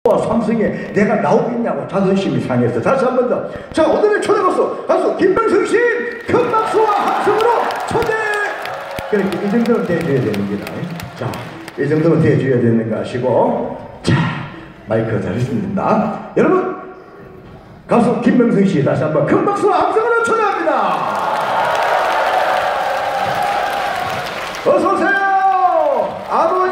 삼성에 내가 나오겠냐고 자존심이 상해서 다시 한 번 더. 자, 오늘의 초대 가수 김명성 씨 큰 박수와 함성으로 초대. 그렇게 이 정도는 대해줘야 됩니다. 자, 이 정도는 대해줘야 되는 거 아시고, 자, 마이크 잘했습니다. 여러분, 가수 김명성 씨 다시 한번 큰 박수와 함성으로 초대합니다. 어서 오세요.